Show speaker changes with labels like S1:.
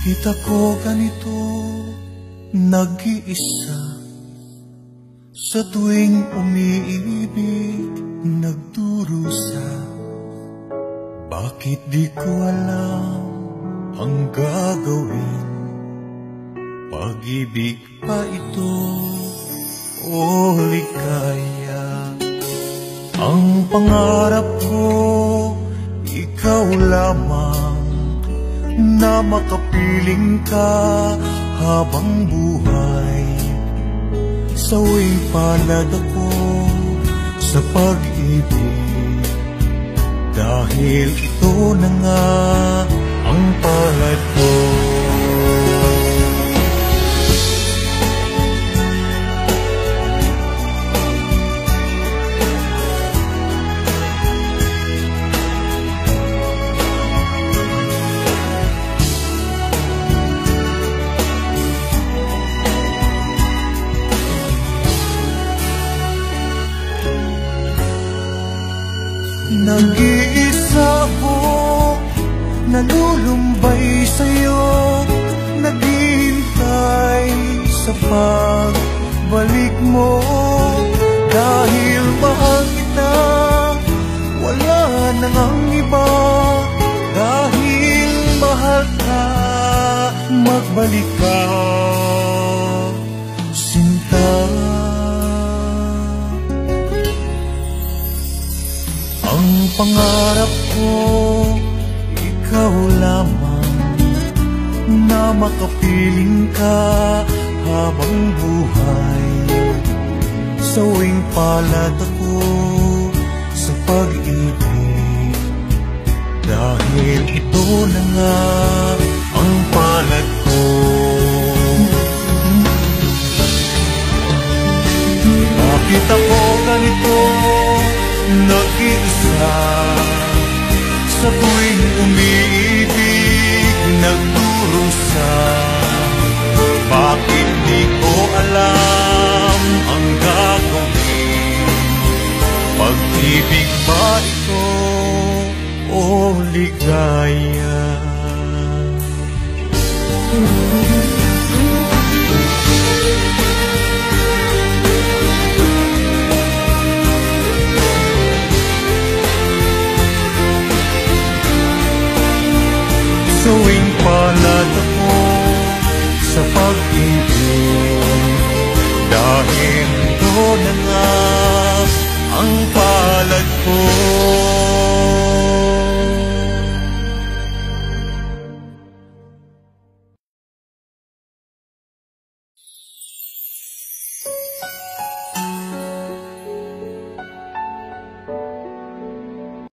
S1: Bakit ako ganito nag-iisa? Sa tuwing umiibig nagdurusa. Bakit di ko alam ang gagawin? Pag-ibig pa ito o ligaya? Ang pangarap ko, ikaw lamang, na makapiling ka habang buhay. Sawing palad ako sa pag-ibig, dahil ito na nga ang palad ko. Nag-iisa ko, nalulumbay sa'yo, naghihintay sa pagbalik mo. Dahil mahal kita, wala nang ang iba. Dahil mahal ka, magbalik ka, sinta. Ang pangarap ko, ikaw lamang, na makapiling ka habang buhay. Sawing palad ako sa pag-ibig, dahil ito na nga ang palad ko. Bakit ako ganito nag-iisa? Sa tuwing umiibig nagdurusa. Bakit di ko alam ang gagawin? Pag-ibig ba ito o ligaya? Sawing palad ako sa pag-ibig, dahil ito na nga